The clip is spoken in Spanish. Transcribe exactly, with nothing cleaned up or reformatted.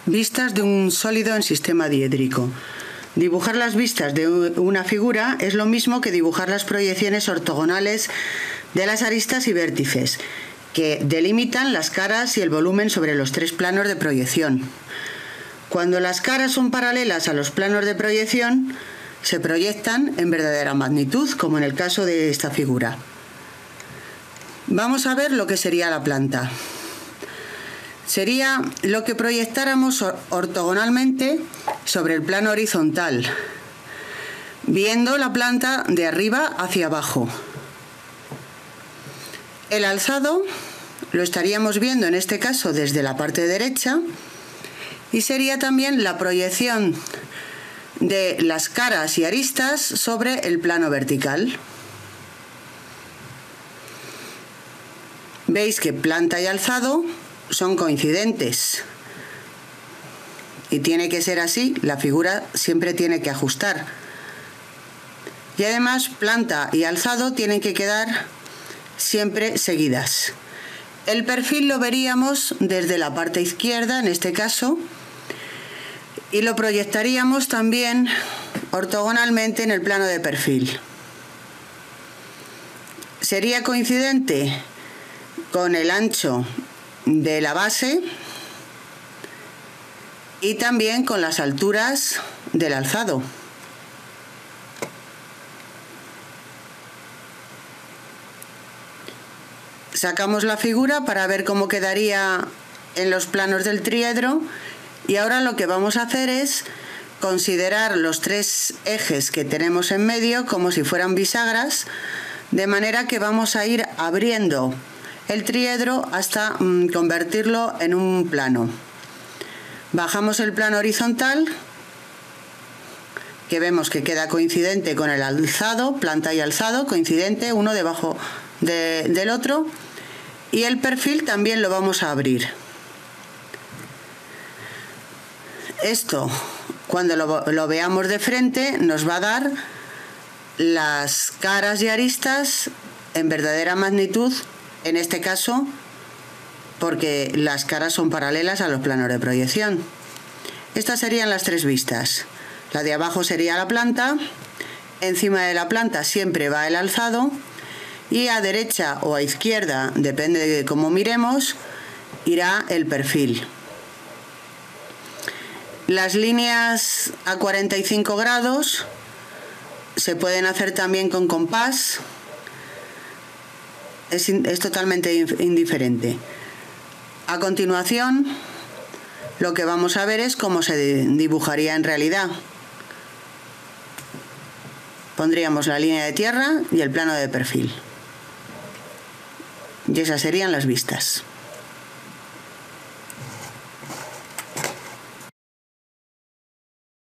Vistas de un sólido en sistema diédrico. Dibujar las vistas de una figura es lo mismo que dibujar las proyecciones ortogonales de las aristas y vértices, que delimitan las caras y el volumen sobre los tres planos de proyección. Cuando las caras son paralelas a los planos de proyección, se proyectan en verdadera magnitud, como en el caso de esta figura. Vamos a ver lo que sería la planta. Sería lo que proyectáramos ortogonalmente sobre el plano horizontal, viendo la planta de arriba hacia abajo. El alzado lo estaríamos viendo en este caso desde la parte derecha y sería también la proyección de las caras y aristas sobre el plano vertical. Veis que planta y alzado son coincidentes y tiene que ser así, la figura siempre tiene que ajustar. Y además planta y alzado tienen que quedar siempre seguidas. El perfil lo veríamos desde la parte izquierda en este caso y lo proyectaríamos también ortogonalmente en el plano de perfil. Sería coincidente con el ancho de la base y también con las alturas del alzado. Sacamos la figura para ver cómo quedaría en los planos del triedro y ahora lo que vamos a hacer es considerar los tres ejes que tenemos en medio como si fueran bisagras, de manera que vamos a ir abriendo el triedro hasta mm, convertirlo en un plano. Bajamos el plano horizontal, que vemos que queda coincidente con el alzado, planta y alzado, coincidente uno debajo de, del otro, y el perfil también lo vamos a abrir. Esto, cuando lo, lo veamos de frente, nos va a dar las caras y aristas en verdadera magnitud, en este caso porque las caras son paralelas a los planos de proyección. Estas serían las tres vistas. La de abajo sería la planta, encima de la planta siempre va el alzado y a derecha o a izquierda, depende de cómo miremos, irá el perfil. Las líneas a cuarenta y cinco grados se pueden hacer también con compás. Es, es totalmente indiferente. A continuación, lo que vamos a ver es cómo se dibujaría en realidad. Pondríamos la línea de tierra y el plano de perfil. Y esas serían las vistas.